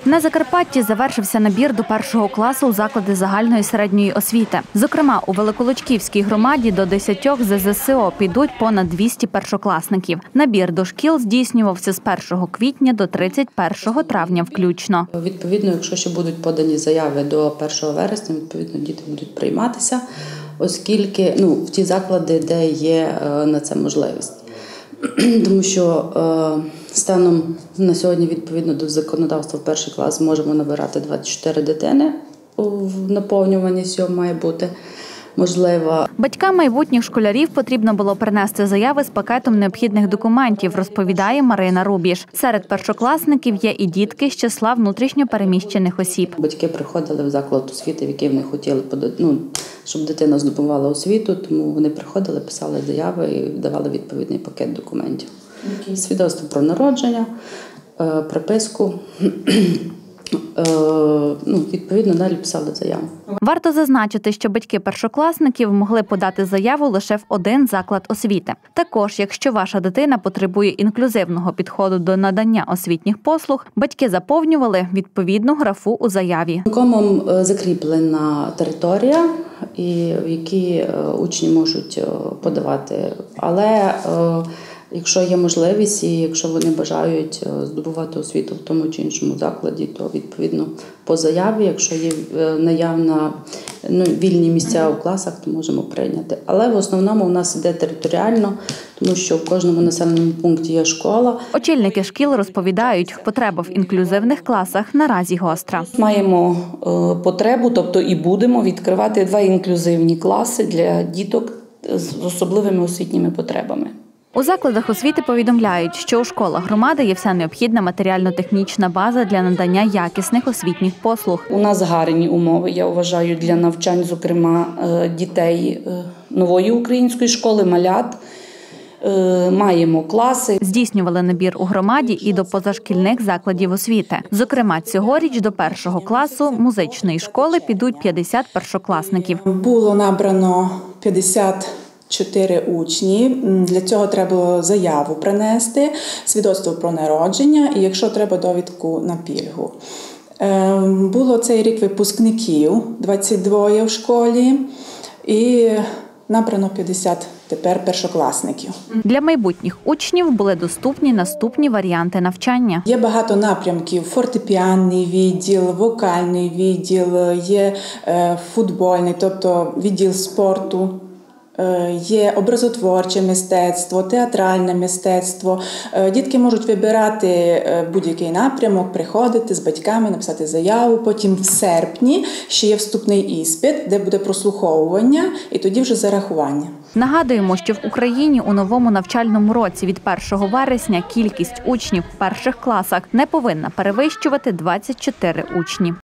На Закарпатті завершився набір до першого класу у заклади загальної середньої освіти. Зокрема, у Великолучківській громаді до 10 ЗЗСО підуть понад 200 першокласників. Набір до шкіл здійснювався з 1 квітня до 31 травня включно. Відповідно, якщо ще будуть подані заяви до 1 вересня, відповідно, діти будуть прийматися, оскільки в ті заклади, де є на це можливість. Тому що станом на сьогодні, відповідно до законодавства, в перший клас можемо набирати 24 дитини, в наповнюванні 7 має бути можливо. Батькам майбутніх школярів потрібно було принести заяви з пакетом необхідних документів, розповідає Марина Рубіж. Серед першокласників є і дітки з числа внутрішньо переміщених осіб. Батьки приходили в заклад освіти, в який вони хотіли, щоб дитина здобувала освіту, тому вони приходили, писали заяви і давали відповідний пакет документів. Свідоцтво про народження, приписку. Відповідно, далі писали заяву. Варто зазначити, що батьки першокласників могли подати заяву лише в один заклад освіти. Також, якщо ваша дитина потребує інклюзивного підходу до надання освітніх послуг, батьки заповнювали відповідну графу у заяві. Виконкомом закріплена територія, в якій учні можуть подавати, але якщо є можливість і якщо вони бажають здобувати освіту в тому чи іншому закладі, то відповідно по заяві, якщо є наявна вільні місця у класах, то можемо прийняти. Але в основному у нас йде територіально, тому що в кожному населеному пункті є школа. Очільники шкіл розповідають, потреба в інклюзивних класах наразі гостра. Маємо потребу, тобто і будемо відкривати 2 інклюзивні класи для діток з особливими освітніми потребами. У закладах освіти повідомляють, що у школах громади є вся необхідна матеріально-технічна база для надання якісних освітніх послуг. У нас гарні умови, я вважаю, для навчань, зокрема, дітей нової української школи, малят. Маємо класи. Здійснювали набір у громаді і до позашкільних закладів освіти. Зокрема, цьогоріч до 1 класу музичної школи підуть 50 першокласників. Було набрано 54 учні. Для цього треба заяву принести, свідоцтво про народження і, якщо треба, довідку на пільгу. Було цей рік випускників, 22 в школі, і набрано 50 тепер першокласників. Для майбутніх учнів були доступні наступні варіанти навчання. Є багато напрямків: фортепіанний відділ, вокальний відділ, є футбольний, тобто відділ спорту. Є образотворче мистецтво, театральне мистецтво. Дітки можуть вибирати будь-який напрямок, приходити з батьками, написати заяву. Потім в серпні ще є вступний іспит, де буде прослуховування і тоді вже зарахування. Нагадуємо, що в Україні у новому навчальному році від 1 вересня кількість учнів в перших класах не повинна перевищувати 24 учні.